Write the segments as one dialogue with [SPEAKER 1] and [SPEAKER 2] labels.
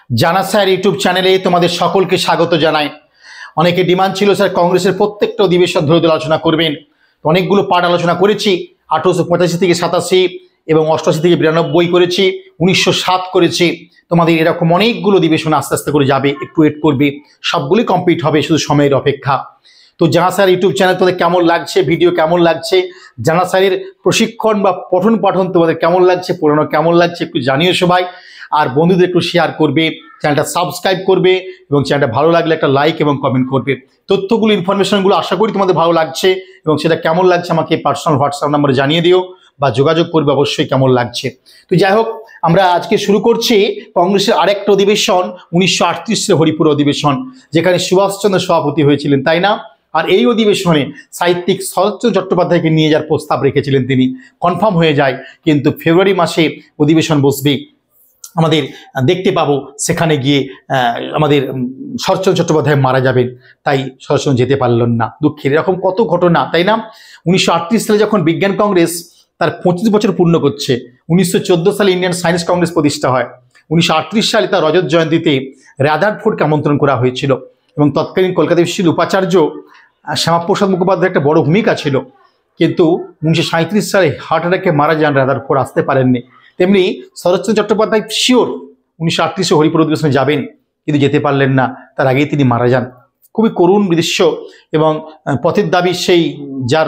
[SPEAKER 1] জানা sir YouTube চ্যানেলে তোমাদের সকলকে স্বাগত জানাই। অনেকে ডিমান্ড ছিল স্যার কংগ্রেসের প্রত্যেকটা অধিবেশন ধরে ধরে আলোচনা করবেন। অনেকগুলো পার্ট আলোচনা করেছি, 1885 থেকে 87 এবং 88 থেকে 92 করেছি, 1907 করেছি। তোমাদের এরকম অনেকগুলো অধিবেশন আস্তে আস্তে করে যাবে, একটু ওয়েট করবে, সবগুলি কমপ্লিট হবে, শুধু সময়ের অপেক্ষা। তো জানা স্যার ইউটিউব চ্যানেল তোমাদের কেমন লাগছে, ভিডিও কেমন লাগছে, জানা স্যারের প্রশিক্ষণ বা পঠন পাঠন তোমাদের কেমন লাগছে, পড়ানো কেমন লাগছে একটু জানিও সবাই। আর বন্ধুদের একটু শেয়ার করবে, চ্যানেলটা সাবস্ক্রাইব করবে এবং চ্যানেলটা ভালো লাগলে একটা লাইক এবং কমেন্ট করবে। তথ্যগুলো ইনফরমেশনগুলো আশা করি তোমাদের ভালো লাগছে এবং সেটা কেমন লাগছে আমাকে পার্সোনাল হোয়াটসঅ্যাপ নাম্বারে জানিয়ে দিও বা যোগাযোগ করবে অবশ্যই কেমন লাগছে। তো যাই হোক, আমরা আজকে শুরু করছি কংগ্রেসের আরেকটা অধিবেশন, 1938 হরিপুর অধিবেশন, যেখানে সুভাষচন্দ্র সভাপতি হয়েছিলেন, তাই না? আর এই অধিবেশনে সাহিত্যিক শরৎচন্দ্র চট্টোপাধ্যায়কে নিয়ে যাওয়ার প্রস্তাব রেখেছিলেন, তিনি কনফার্ম হয়ে যায়, কিন্তু ফেব্রুয়ারি মাসে অধিবেশন বসবে, আমাদের দেখতে পাবো সেখানে গিয়ে আমাদের শরৎচন্দ্র চট্টোপাধ্যায় মারা যাবেন, তাই শরৎচন্দ্র যেতে পারলেন না। দুঃখের এরকম কত ঘটনা, তাই না? 1938 সালে যখন বিজ্ঞান কংগ্রেস তার 25 বছর পূর্ণ করছে, 1914 সালে ইন্ডিয়ান সায়েন্স কংগ্রেস প্রতিষ্ঠা হয়, 1938 সালে তার রজত জয়ন্তীতে রাদারফোর্ডকে আমন্ত্রণ করা হয়েছিল এবং তৎকালীন কলকাতা বিশ্ববিদ্যালয়ের উপাচার্য শ্যামাপ্রসাদ মুখোপাধ্যায়ের একটা বড় ভূমিকা ছিল। কিন্তু 1937 সালে হার্ট অ্যাটাকে মারা যান রাদারফোর্ড, আসতে পারেননি। তেমনি শরৎচন্দ্র চট্টোপাধ্যায় শিওর 1938 হরিপুর অধিবেশনে যাবেন, কিন্তু যেতে পারলেন না, তার আগেই তিনি মারা যান। খুবই করুণ দৃশ্য এবং পথের দাবি সেই যার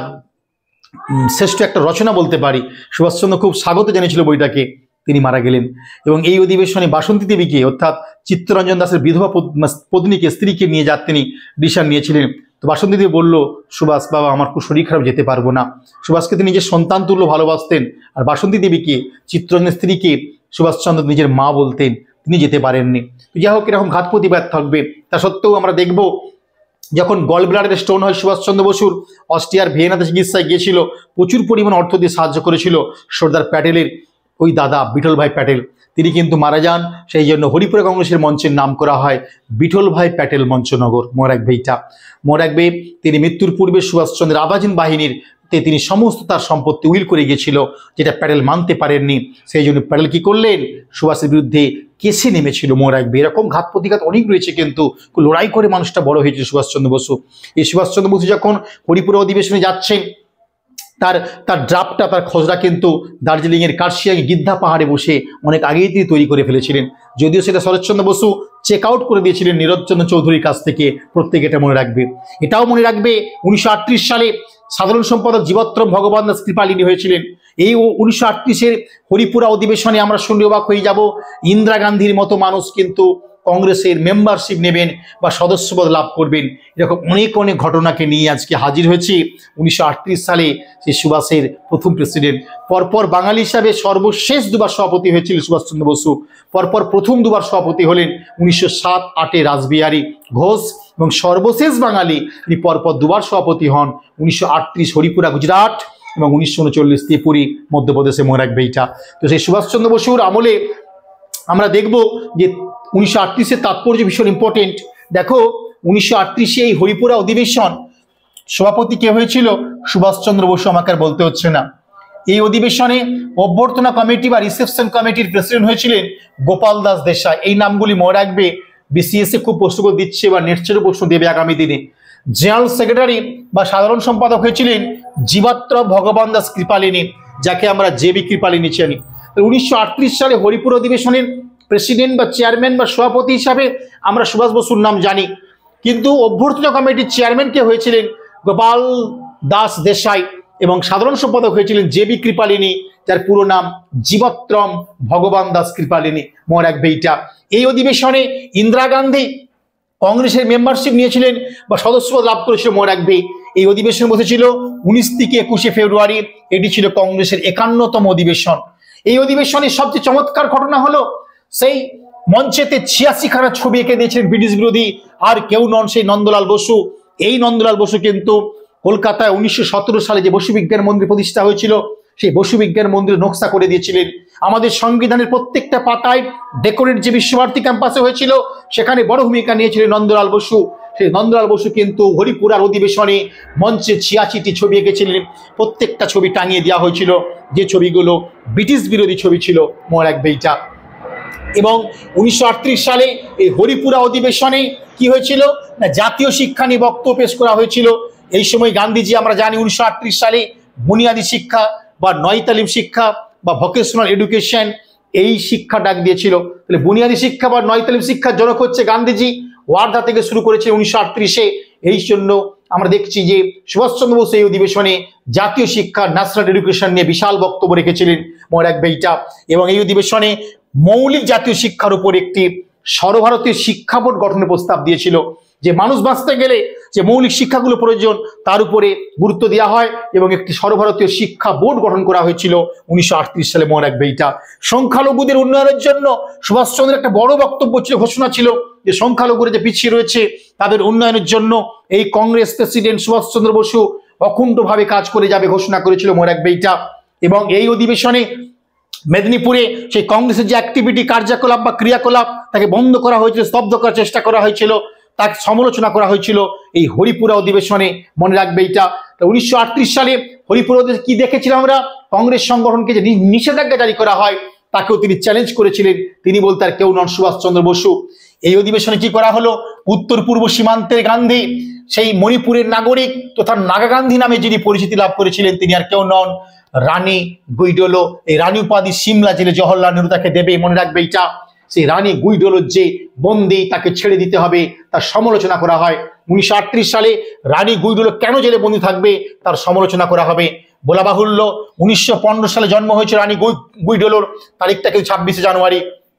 [SPEAKER 1] শ্রেষ্ঠ একটা রচনা বলতে পারি, সুভাষচন্দ্র খুব স্বাগত জানিয়েছিল বইটাকে, তিনি মারা গেলেন। এবং এই অধিবেশনে বাসন্তী দেবীকে অর্থাৎ চিত্তরঞ্জন দাসের বিধবা পত্নীকে, স্ত্রীকে নিয়ে যার তিনি ডিসিশন নিয়েছিলেন। তো বাসন্তী দেবী বলল, সুভাষ বাবা আমার খুব শরীর খারাপ, যেতে পারবো না। সুভাষকে তিনি নিজের সন্তান তুল্য ভালোবাসতেন, আর বাসন্তী দেবীকে, চিত্তরঞ্জনের স্ত্রীকে, সুভাষচন্দ্র নিজের মা বলতেন, তিনি যেতে পারেননি। যাই হোক, এরকম ঘাত প্রতিবাদ থাকবে। তা সত্ত্বেও আমরা দেখব, যখন গল ব্লাডারের স্টোন হয় সুভাষচন্দ্র বসুর, অস্ট্রিয়ার ভিয়েনাতে চিকিৎসায় গিয়েছিল, প্রচুর পরিমাণ অর্থ দিয়ে সাহায্য করেছিল সর্দার প্যাটেলের ওই দাদা বিঠল ভাই প্যাটেল, তিনি কিন্তু মারা যান। সেই জন্য হরিপুরা কংগ্রেসের মঞ্চের নাম করা হয় বিঠল ভাই প্যাটেল মঞ্চনগর। মনে রাখবে এইটা, মনে রাখবে। তিনি মৃত্যুর পূর্বে সুভাষচন্দ্রের আবাজিন বাহিনীর তিনি সমস্ত তার সম্পত্তি উইল করে গিয়েছিল, যেটা প্যাটেল মানতে পারেননি। সেই জন্য প্যাটেল কি করলেন, সুভাষের বিরুদ্ধে কেসে নেমেছিল। মনে রাখবে, এরকম ঘাত প্রতিঘাত অনেক রয়েছে, কিন্তু লড়াই করে মানুষটা বড় হয়েছে সুভাষচন্দ্র বসু। এই সুভাষচন্দ্র বসু যখন হরিপুরা অধিবেশনে যাচ্ছেন, তার ড্রাফটটা, তার খসড়া কিন্তু দার্জিলিংয়ের কার্শিয়াংয়ে গিদ্ধা পাহাড়ে বসে অনেক আগেই তিনি তৈরি করে ফেলেছিলেন, যদিও সেটা শরৎচন্দ্র বসু চেক আউট করে দিয়েছিলেন নীরজচন্দ্র চৌধুরীর কাছ থেকে। প্রত্যেকে এটা মনে রাখবে। এটাও মনে রাখবে, 1938 সালে সাধারণ সম্পাদক জীবত্রম ভগবান দাস কৃপালিনী হয়েছিলেন। এই 1938-এর হরিপুরা অধিবেশনে আমরা শুনলে অবাক হয়ে যাব, ইন্দিরা গান্ধীর মতো মানুষ কিন্তু কংগ্রেসের মেম্বারশিপ নেবেন বা সদস্যপদ লাভ করবেন। এরকম অনেক অনেক ঘটনাকে নিয়ে আজকে হাজির হয়েছি। 1938 সালে সেই সুভাষের প্রথম প্রেসিডেন্ট, পরপর বাঙালি হিসাবে সর্বশেষ দুবার সভাপতি হয়েছিল সুভাষচন্দ্র বসু, পরপর প্রথম দুবার সভাপতি হলেন 1907-08-এ রাসবিহারী ঘোষ, এবং সর্বশেষ বাঙালি তিনি পরপর দুবার সভাপতি হন 1938 হরিপুরা গুজরাট এবং 1939 ত্রিপুরী মধ্যপ্রদেশে। মনে রাখবে এইটা। তো সেই সুভাষচন্দ্র বসুর আমলে আমরা দেখব যে 1938-এর তাৎপর্য ভীষণ ইম্পর্টেন্ট। দেখো, 1938-এ এই হরিপুরা অধিবেশন সভাপতি কে হয়েছিল, সুভাষচন্দ্র বসু, আমাকে আর বলতে হচ্ছে না। এই অধিবেশনে অভ্যর্থনা কমিটি বা রিসেপশন কমিটির প্রেসিডেন্ট হয়েছিলেন গোপাল দাস দেশাই। এই নামগুলি মনে রাখবে, বিসিএসএ খুব প্রশ্ন দিচ্ছে বা নেটসেরও প্রশ্ন দেবে আগামী দিনে। জেনারেল সেক্রেটারি বা সাধারণ সম্পাদক হয়েছিলেন জীবত্রম ভগবান দাস কৃপালিনী, যাকে আমরা জেবি কৃপালিনী চিনি। 1938 সালে হরিপুর অধিবেশনের প্রেসিডেন্ট বা চেয়ারম্যান বা সভাপতি হিসাবে আমরা সুভাষ বসুর নাম জানি, কিন্তু অভ্যর্থনা কমিটির চেয়ারম্যান কে হয়েছিলেন গোপাল দাস দেশাই এবং সাধারণ সম্পাদক হয়েছিলেন জেবি কৃপালিনী, যার পুরো নাম জীবত্রম ভগবান দাস কৃপালিনী। মনে রাখবে এইটা। এই অধিবেশনে ইন্দিরা গান্ধী কংগ্রেসের মেম্বারশিপ নিয়েছিলেন বা সদস্যপদ লাভ করেছিল। মনে রাখবে, এই অধিবেশন বসেছিল 19 থেকে 21 ফেব্রুয়ারি। এটি ছিল কংগ্রেসের 51তম অধিবেশন। এই অধিবেশনের সবচেয়ে চমৎকার ঘটনা হলো, সেই মঞ্চেতে 86খানা ছবি এঁকে দিয়েছিলেন ব্রিটিশ বিরোধী আর কেউ নন, সেই নন্দলাল বসু। এই নন্দলাল বসু কিন্তু কলকাতায় 1917 সালে যে বসু বিজ্ঞান মন্দির প্রতিষ্ঠা হয়েছিল, সেই বসু বিজ্ঞান মন্দির নকশা করে দিয়েছিলেন। আমাদের সংবিধানের প্রত্যেকটা পাতায় ডেকোরেট যে বিশ্বভারতী ক্যাম্পাসে হয়েছিল, সেখানে বড় ভূমিকা নিয়েছিলেন নন্দলাল বসু। সেই নন্দলাল বসু কিন্তু হরিপুরার অধিবেশনে মঞ্চে 86টি ছবি এঁকেছিলেন। প্রত্যেকটা ছবি টাঙিয়ে দেওয়া হয়েছিল, যে ছবিগুলো ব্রিটিশ বিরোধী ছবি ছিল। মনে রাখবে এইটা। এবং 1938 সালে এই হরিপুরা অধিবেশনে কি হয়েছিল না, জাতীয় শিক্ষা নিয়ে বক্তব্য পেশ করা হয়েছিল। এই সময় গান্ধীজি আমরা জানি 1938 সালে বুনিয়াদী শিক্ষা বা নয় তালিম শিক্ষা বা ভোকেশনাল এডুকেশন এই শিক্ষা ডাক দিয়েছিল। তাহলে বুনিয়াদী শিক্ষা বা নয় তালিম শিক্ষার জনক হচ্ছে গান্ধীজি, ওয়ার্ধা থেকে শুরু করেছে 1938-এ। এই জন্য আমরা দেখছি যে সুভাষচন্দ্র বোস এই অধিবেশনে জাতীয় শিক্ষা ন্যাশনাল এডুকেশন নিয়ে বিশাল বক্তব্য রেখেছিলেন, মনে রাখবে এইটা। এবং এই অধিবেশনে মৌলিক জাতীয় শিক্ষার উপর একটি সর্বভারতীয় শিক্ষা বোর্ড গঠনের প্রস্তাব দিয়েছিল, যে মানুষ বাঁচতে গেলে যে মৌলিক শিক্ষাগুলো প্রয়োজন তার উপরে গুরুত্ব দেওয়া হয়, এবং একটি সর্বভারতীয় শিক্ষা বোর্ড গঠন করা হয়েছিল 1938 সালে, মনে রাখবে এইটা। সংখ্যালঘুদের উন্নয়নের জন্য সুভাষচন্দ্রের একটা বড় বক্তব্য ছিল, ঘোষণা ছিল যে সংখ্যালঘুরা যে পিছিয়ে রয়েছে তাদের উন্নয়নের জন্য এই কংগ্রেস প্রেসিডেন্ট সুভাষচন্দ্র বসু অকুণ্ঠভাবে কাজ করে যাবে ঘোষণা করেছিল, মনে রাখবে এইটা। এবং এই অধিবেশনে মেদিনীপুরে সেই কংগ্রেসের যে অ্যাক্টিভিটি, কার্যকলাপ বা ক্রিয়াকলাপ তাকে বন্ধ করা হয়েছিল, স্তব্ধ করার চেষ্টা করা হয়েছিল, তাকে সমালোচনা করা হয়েছিল এই হরিপুরা অধিবেশনে, মনে রাখবে এইটা। 1938 সালে হরিপুরা কি দেখেছিলাম আমরা, কংগ্রেস সংগঠনকে যে নিষেধাজ্ঞা জারি করা হয় তাকেও তিনি চ্যালেঞ্জ করেছিলেন। তিনি বলতে আর কেউ নন, সুভাষচন্দ্র বসু। এই অধিবেশনে কি করা হলো, উত্তর পূর্ব সীমান্তের গান্ধী, সেই মণিপুরের নাগরিক তথা নাগা গান্ধী নামে যিনি পরিচিতি লাভ করেছিলেন তিনি আর কেউ নন, রানী গুইডোলো। এই রানী উপাধি সিমলা জেলে জওহরলাল নেহরু তাকে দেবে, মনে রাখবে এইটা। সেই রানী গুইডোলোর যে বন্দি তাকে ছেড়ে দিতে হবে তার সমালোচনা করা হয়। 1938 সালে রানী গুইডোলো কেন জেলে বন্দি থাকবে তার সমালোচনা করা হবে। বলা বাহুল্য 1915 সালে জন্ম হয়েছে রানী গুইডোলোর, তারিখটা কিন্তু 26শে জানুয়ারি।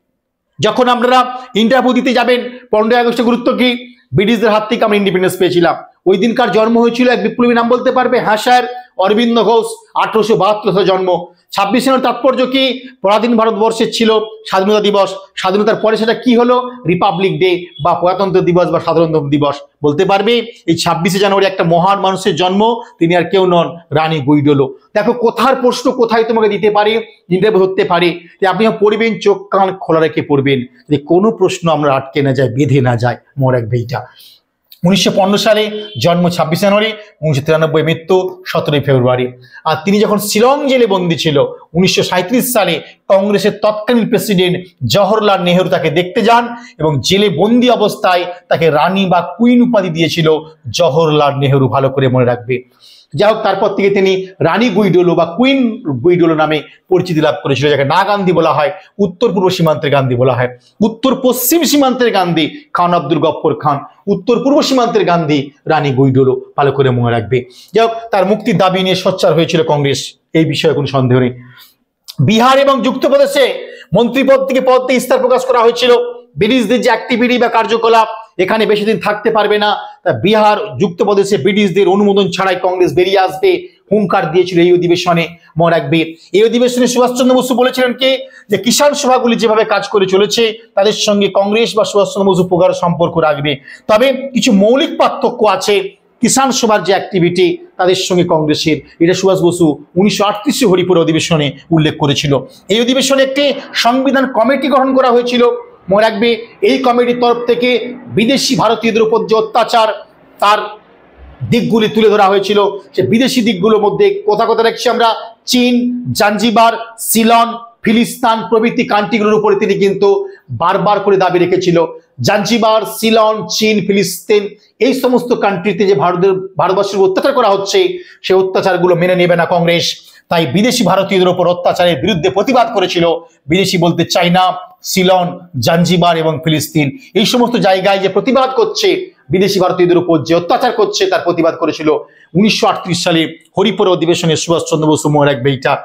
[SPEAKER 1] যখন আপনারা ইন্টারভিউ দিতে যাবেন 15ই আগস্টের গুরুত্ব কি, ব্রিটিশদের হাত থেকে আমরা ইন্ডিপেন্ডেন্স পেয়েছিলাম। ওই দিনকার জন্ম হয়েছিল এক বিপ্লবী, নাম বলতে পারবে? হ্যাঁ স্যার, অরবিন্দ ঘোষ, 1872 সালে জন্ম। 26 জানুয়ারি তাৎপর্য কি, পরাধীন ভারতবর্ষের ছিল স্বাধীনতা দিবস, স্বাধীনতার পরে সেটা কি হলো, রিপাবলিক ডে বা প্রজাতন্ত্র দিবস বা সাধারণতন্ত্র দিবস। বলতে পারবে এই 26শে জানুয়ারি একটা মহান মানুষের জন্ম, তিনি আর কেউ নন, রানী গুইডোলো। দেখো কোথার প্রশ্ন কোথায় তোমাকে দিতে পারে, ইন্টারভিউ ধরতে পারে, আপনি পড়বেন, চোখ কান খোলা রেখে পড়বেন, যে কোনো প্রশ্ন আমরা আটকে না যায়, বেঁধে না যায়, মনে রাখবে এইটা। 1915 সালে জন্ম 26 জানুয়ারি, 1993 মৃত্যু 17 ফেব্রুয়ারি। আর তিনি যখন শিলং জেলে বন্দী ছিল 1937 সালে কংগ্রেসের তৎকালীন প্রেসিডেন্ট জওহরলাল নেহরু তাকে দেখতে যান এবং জেলে বন্দী অবস্থায় তাকে রানী বা কুইন উপাধি দিয়েছিল জওহরলাল নেহরু, ভালো করে মনে রাখবে। যাই হোক, তারপর থেকে তিনি রানী গুইডোলো বা কুইন গুইডোলো নামে পরিচিতি লাভ করেছিল, যাকে না গান্ধী বলা হয়, উত্তর পূর্ব সীমান্তের গান্ধী বলা হয়। উত্তর পশ্চিম সীমান্তের গান্ধী খান আব্দুল গফর খান, উত্তর পূর্ব সীমান্তের গান্ধী রানী গুইডোলো, ভালো করে মনে রাখবে। যাই হোক, তার মুক্তির দাবি নিয়ে সোচ্চার হয়েছিল কংগ্রেস, এই বিষয়ে কোনো সন্দেহ নেই। বিহার এবং যুক্তপ্রদেশে মন্ত্রীপদ থেকে ইস্তাহার প্রকাশ করা হয়েছিল। ব্রিটিশদের যে অ্যাক্টিভিটি বা কার্যকলাপ এখানে বেশি দিন থাকতে পারবে না, তা বিহার যুক্তপ্রদেশে ব্রিটিশদের অনুমোদন ছাড়াই কংগ্রেস বেরিয়ে আসবে হুঙ্কার দিয়েছিল এই অধিবেশনে, মনে রাখবে। এই অধিবেশনে সুভাষচন্দ্র বসু বলেছিলেন কি, যে কিষাণ সভাগুলি যেভাবে কাজ করে চলেছে তাদের সঙ্গে কংগ্রেস বা সুভাষচন্দ্র বসু প্রগাঢ় সম্পর্ক রাখবে, তবে কিছু মৌলিক পার্থক্য আছে কিষাণ সভার যে অ্যাক্টিভিটি তাদের সঙ্গে কংগ্রেসের, এটা সুভাষ বসু 1938 হরিপুরা অধিবেশনে উল্লেখ করেছিল। এই অধিবেশনে একটি সংবিধান কমিটি গঠন করা হয়েছিল, মনে রাখবে। এই কমিটির তরফ থেকে বিদেশি ভারতীয়দের উপর যে অত্যাচার তার দিকগুলি তুলে ধরা হয়েছিল। সে বিদেশি দিকগুলোর মধ্যে কোথা কোথা দেখছি আমরা, চীন, জাঞ্জিবার, সিলন, ফিলিস্তিন প্রভৃতি কান্ট্রিগুলোর উপরে তিনি কিন্তু বারবার করে দাবি রেখেছিল। জাঞ্জিবার, সিলন, চীন, ফিলিস্তিন এই সমস্ত কান্ট্রিতে যে ভারতবর্ষের অত্যাচার করা হচ্ছে সেই অত্যাচারগুলো মেনে নেবে না কংগ্রেস, তাই বিদেশি ভারতীয়দের উপর অত্যাচারের বিরুদ্ধে প্রতিবাদ করেছিল। বিদেশি বলতে চায়না, সিলন, জাঞ্জিবার এবং ফিলিস্তিন এই সমস্ত জায়গায় যে প্রতিবাদ করছে, বিদেশি ভারতীয়দের উপর যে অত্যাচার করছে তার প্রতিবাদ করেছিল 1938 সালে হরিপুরা অধিবেশনে সুভাষচন্দ্র বসু, মনে রাখবে এইটা।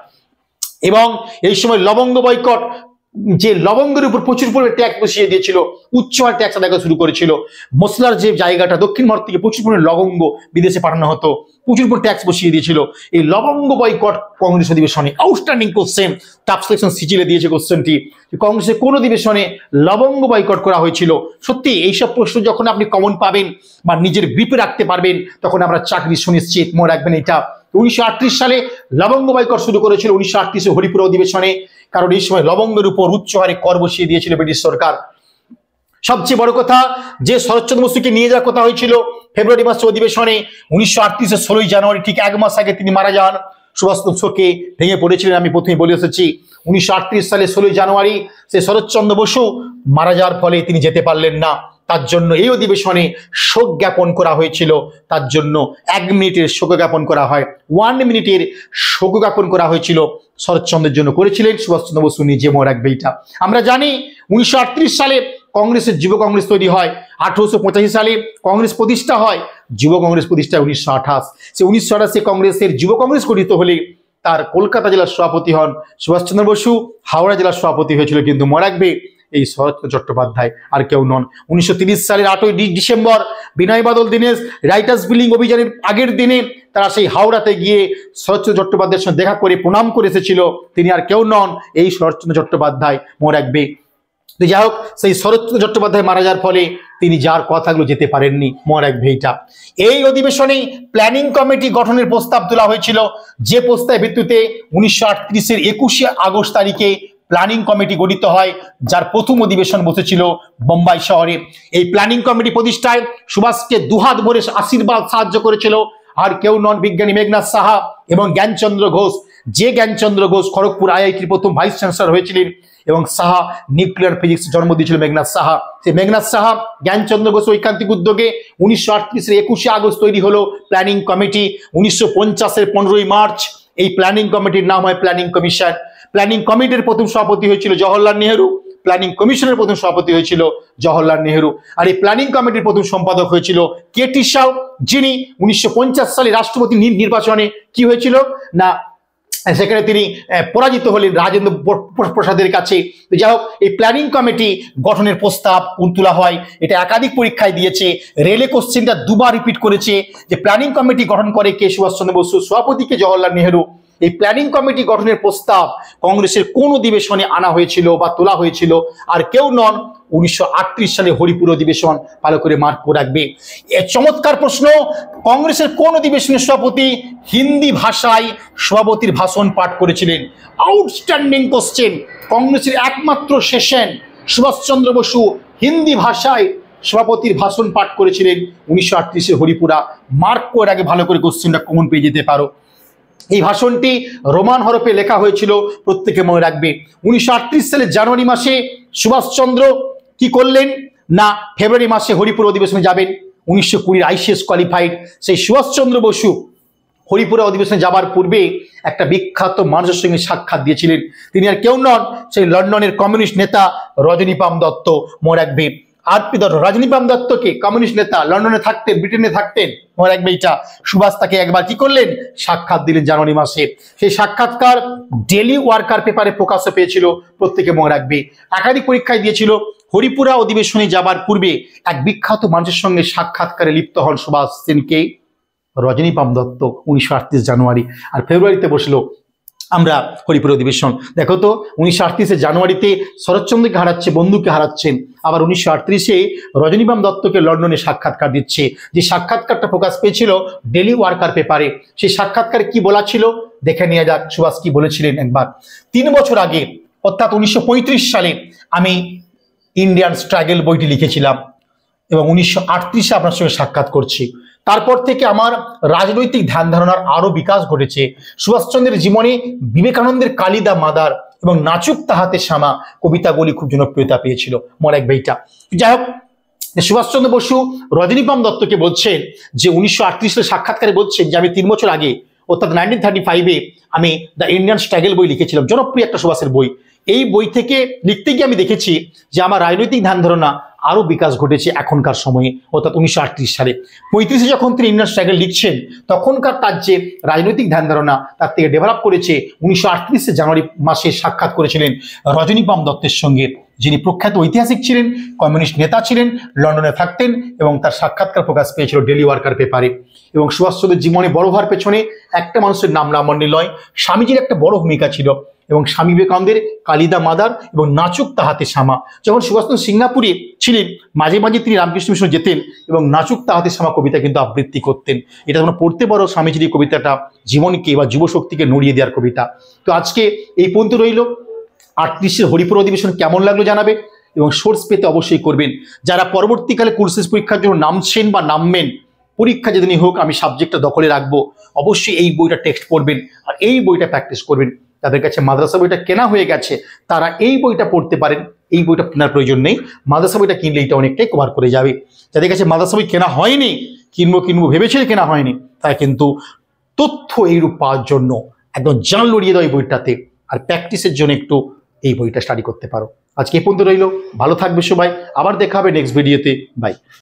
[SPEAKER 1] এবং এই সময় লবঙ্গ বয়কট, যে লবঙ্গের উপর প্রচুর পরিমাণে ট্যাক্স বসিয়ে দিয়েছিল, উচ্চ হারে ট্যাক্স আদায় শুরু করেছিল। মশলার যে জায়গাটা দক্ষিণ ভারত থেকে প্রচুর পরিমাণে লবঙ্গ বিদেশে পাঠানো হতো, প্রচুর পরিমাণে ট্যাক্স বসিয়ে দিয়েছিল। এই লবঙ্গ বয়কট কংগ্রেস অধিবেশনে আউটস্ট্যান্ডিং কোশ্চেন, টাফ সিলেকশন সিজিলে দিয়েছে কোশ্চেনটি, কংগ্রেসের কোন অধিবেশনে লবঙ্গ বয়কট করা হয়েছিল। সত্যি এইসব প্রশ্ন যখন আপনি কমন পাবেন বা নিজের গ্রিপে রাখতে পারবেন তখন আমরা চাকরি সুনিশ্চিত, মনে রাখবেন এটা। 1938 সালে লবঙ্গ বয়কট শুরু করেছিল 1938 হরিপুরা অধিবেশনে, কারণ এই সময় লবঙ্গের উপর উচ্চ হারে কর বসিয়ে দিয়েছিল ব্রিটিশ সরকার। সবচেয়ে বড় কথা, যে শরৎচন্দ্র বসুকে নিয়ে যাওয়ার কথা হয়েছিল ফেব্রুয়ারি মাসে অধিবেশনে, 1938 16 জানুয়ারি ঠিক এক মাস আগে তিনি মারা যান। সুভাষচন্দ্র শোকে ভেঙে পড়েছিলেন, আমি প্রথমে বলে এসেছি। 1938 সালে 16 জানুয়ারি সে শরৎচন্দ্র বসু মারা যাওয়ার ফলে তিনি যেতে পারলেন না, তার জন্য এই অধিবেশনে শোক জ্ঞাপন করা হয়েছিল। তার জন্য 1 মিনিটের শোক জ্ঞাপন করা হয়, 1 মিনিটের শোক জ্ঞাপন করা হয়েছিল শরৎচন্দ্রের জন্য, করেছিলেন সুভাষচন্দ্র বসু নিজে। মনে রাখবে এটা। আমরা জানি 1938 সালে কংগ্রেসের যুব কংগ্রেস তৈরি হয়, 1885 সালে কংগ্রেস প্রতিষ্ঠা হয়, যুব কংগ্রেস প্রতিষ্ঠা 1928। সে 1928 কংগ্রেসের যুব কংগ্রেস গঠিত হলে তার কলকাতা জেলার সভাপতি হন সুভাষচন্দ্র বসু, হাওড়া জেলার সভাপতি হয়েছিল কিন্তু মনে রাখবে এই শরৎচন্দ্র চট্টোপাধ্যায়, আর কেউ নন। 1930 সালের 8ই December Binoy Badal Dinesh Writers Building অভিযানের আগের দিনে তারা সেই হাওড়াতে গিয়ে শরৎচন্দ্র চট্টোপাধ্যায়ের সঙ্গে দেখা করে প্রণাম করে এসেছিল, তিনি আর কেউ নন এই শরৎচন্দ্র চট্টোপাধ্যায়। মনে রাখবে। তো যাই হোক, সেই শরৎচন্দ্র চট্টোপাধ্যায় মারা যাওয়ার ফলে তিনি যার কথাগুলো যেতে পারেননি। মনে রাখবে এটা। এই অধিবেশনেই প্ল্যানিং কমিটি গঠনের প্রস্তাব তোলা হয়েছিল, যে প্রস্তাবের ভিত্তিতে 1938-এর 21শে আগস্ট তারিখে প্ল্যানিং কমিটি গঠিত হয়, যার প্রথম অধিবেশন বসেছিল বোম্বাই শহরে। এই প্ল্যানিং কমিটি প্রতিষ্ঠায় সুভাষকে দুহাত ভরে আশীর্বাদ সাহায্য করেছিল আর কেউ নন, বিজ্ঞানী মেঘনাথ সাহা এবং জ্ঞানচন্দ্র ঘোষ। যে জ্ঞানচন্দ্র ঘোষ খড়গপুর আইআইটির প্রথম ভাইস চ্যান্সেলর হয়েছিলেন এবং সাহা নিউক্লিয়ার ফিজিক্স জন্ম দিয়েছিল মেঘনাথ সাহা। সেই মেঘনাথ সাহা জ্ঞানচন্দ্র ঘোষ ঐকান্তিক উদ্যোগে 1938-এর 21শে আগস্ট তৈরি হলো প্ল্যানিং কমিটি। 1950-এর 15ই মার্চ এই প্ল্যানিং কমিটির নাম হয় প্ল্যানিং কমিশন। প্ল্যানিং কমিটির প্রথম সভাপতি হয়েছিল জওহরলাল নেহেরু, প্ল্যানিং কমিশনের প্রথম সভাপতি হয়েছিল জওহরলাল নেহেরু, আর এই প্ল্যানিং কমিটির প্রথম সম্পাদক হয়েছিল কেটি শাহ, যিনি 1950 সালে রাষ্ট্রপতি নির্বাচনে কি হয়েছিল না সেখানে তিনি পরাজিত হলেন রাজেন্দ্র প্রসাদের কাছে। যাই হোক, এই প্ল্যানিং কমিটি গঠনের প্রস্তাব তোলা হয়। এটা একাধিক পরীক্ষায় দিয়েছে, রেলে কোশ্চেনটা দুবার রিপিট করেছে যে প্ল্যানিং কমিটি গঠন করে কে? সুভাষচন্দ্র বসু, সভাপতিকে জওহরলাল নেহেরু। এই প্ল্যানিং কমিটি গঠনের প্রস্তাব কংগ্রেসের কোন অধিবেশনে আনা হয়েছিল বা তোলা হয়েছিল? আর কেউ নন, 1938 সালে হরিপুর অধিবেশন। ভালো করে মার্ক করে রাখবে। চমৎকার প্রশ্ন। কংগ্রেসের কোন অধিবেশনের সভাপতি হিন্দি ভাষায় সভাপতির ভাষণ পাঠ করেছিলেন? Outstanding question. কংগ্রেসের একমাত্র সেশন সুভাষচন্দ্র বসু হিন্দি ভাষায় সভাপতির ভাষণ পাঠ করেছিলেন 1938-এর হরিপুরা। মার্ক করে আগে ভালো করে কোশ্চেনটা কমন পেয়ে যেতে পারো। এই ভাষণটি রোমান হরফে লেখা হয়েছিল, প্রত্যেকে মনে রাখবে। 1938 সালের জানুয়ারি মাসে সুভাষচন্দ্র কি করলেন না ফেব্রুয়ারি মাসে হরিপুর অধিবেশনে যাবেন। 1920 আইসিএস কোয়ালিফাইড সেই সুভাষচন্দ্র বসু হরিপুরা অধিবেশনে যাবার পূর্বে একটা বিখ্যাত মানুষের সঙ্গে সাক্ষাৎ দিয়েছিলেন। তিনি আর কেউ নন, সেই লন্ডনের কমিউনিস্ট নেতা রজনীপাম দত্ত। মনে রাখবে। আরপি দত্ত, রজনীপাম দত্তকে কমিউনিস্ট নেতা, লন্ডনে থাকতেন, ব্রিটেনে থাকতেন। মনে রাখবে এটা। সুভাষ তাকে একবার কি করলেন? সাক্ষাৎ দিলেন জানুয়ারি মাসে। সেই সাক্ষাৎকার ডেলি ওয়ার্কার পেপারে প্রকাশ্য পেয়েছিল, প্রত্যেকে মনে রাখবে। একাধিক পরীক্ষায় দিয়েছিল। হরিপুরা অধিবেশনে যাবার পূর্বে এক বিখ্যাত মানুষের সঙ্গে সাক্ষাৎকারে লিপ্ত হন সুভাষ সেনকে? রজনীপাম দত্ত। 1938 জানুয়ারি। আর ফেব্রুয়ারিতে বসলো আমরা হরিপুর অধিবেশন। দেখো তো, 1938 জানুয়ারিতে শরৎচন্দ্রকে হারাচ্ছে, বন্ধুকে হারাচ্ছেন। আবার 1938-এ রজনীপাম দত্তকে লন্ডনে সাক্ষাৎকার দিচ্ছে। যে সাক্ষাৎকারটা প্রকাশ পেয়েছিল ডেলি ওয়ার্কার পেপারে। সেই সাক্ষাৎকারে কি বলা ছিল দেখে নিয়ে যাক। সুভাষ কি বলেছিলেন একবার। 3 বছর আগে অর্থাৎ 1935 সালে আমি ইন্ডিয়ান স্ট্রাগল বইটি লিখেছিলাম এবং 1938-এ আপনার সঙ্গে সাক্ষাৎ করছি। তারপর থেকে আমার রাজনৈতিক ধ্যান ধারণার আরো বিকাশ ঘটেছে। সুভাষচন্দ্রের জীবনে বিবেকানন্দের কালিদা মাদার এবং নাচুক তাহাতে শ্যামা কবিতাগুলি খুব জনপ্রিয়তা পেয়েছিল। মনে রাখবে এইটা। যাই হোক, সুভাষচন্দ্র বসু রজনীপাম দত্তকে বলছেন যে 1938 সালে সাক্ষাৎকারে বলছেন যে আমি 3 বছর আগে অর্থাৎ 1935-এ আমি দ্য ইন্ডিয়ান স্ট্রাগল বই লিখেছিলাম, জনপ্রিয় একটা সুভাষের বই। এই বই থেকে লিখতে গিয়ে আমি দেখেছি যে আমার রাজনৈতিক ধ্যান ধারণা আরো বিকাশ ঘটেছে এখনকার সময়ে, অর্থাৎ 1938 সালে। 35-এ যখন তিনি ইন্ডিয়ান স্ট্রাগল লিখছেন তখনকার তার যে রাজনৈতিক ধ্যান ধারণা তার থেকে ডেভেলপ করেছে 1938 জানুয়ারি মাসে সাক্ষাৎ করেছিলেন রজনীপাম দত্তের সঙ্গে, যিনি প্রখ্যাত ঐতিহাসিক ছিলেন, কমিউনিস্ট নেতা ছিলেন, লন্ডনে থাকতেন এবং তার সাক্ষাৎকার প্রকাশ পেয়েছিল ডেলি ওয়ার্কার পেপারে। এবং সুভাষচন্দ্রের জীবনে বড় হওয়ার পেছনে একটা মানুষের নাম রামমন্ডল নয়, স্বামীজির একটা বড় ভূমিকা ছিল। এবং স্বামী বিবেকানন্দের কালিদা মাদার এবং নাচুক তাহাতে শ্যামা। যখন সুভাষচন্দ্র সিঙ্গাপুরে ছিলেন মাঝে মাঝে তিনি রামকৃষ্ণ মিশনে যেতেন এবং নাচুক তাহাতে শ্যামা কবিতা কিন্তু আবৃত্তি করতেন। এটা তোমরা পড়তে পারো, স্বামীজির এই কবিতাটা জীবনকে বা যুবশক্তিকে নড়িয়ে দেওয়ার কবিতা। তো আজকে এই পর্যন্ত রইল। 38-এর হরিপুর অধিবেশন কেমন লাগলো জানাবে এবং সোর্স পেতে অবশ্যই করবেন। যারা পরবর্তীকালে কোর্সেস পরীক্ষার জন্য নামছেন বা নামবেন, পরীক্ষা যেদিনই হোক আমি সাবজেক্টটা দখলে রাখবো, অবশ্যই এই বইটা টেক্সট পড়বেন আর এই বইটা প্র্যাকটিস করবেন। যাদের কাছে মাদ্রাসা বইটা কেনা হয়ে গেছে তারা এই বইটা পড়তে পারেন। এই বইটা কেনার প্রয়োজন নেই, মাদ্রাসা বইটা কিনলে এটা অনেকটাই কভার করে যাবে। যাদের কাছে মাদ্রাসা বই কেনা হয়নি, কিনবো ভেবেছিল কেনা হয়নি, তারা কিন্তু তথ্য এইরূপ পাওয়ার জন্য একদম জান লড়িয়ে দেয় এই বইটাতে, আর প্র্যাকটিসের জন্য একটু এই বইটা স্টাডি করতে পারো। আজকে এই পর্যন্ত রইল, ভালো থাকবে সবাই, আবার দেখা হবে নেক্সট ভিডিওতে, বাই।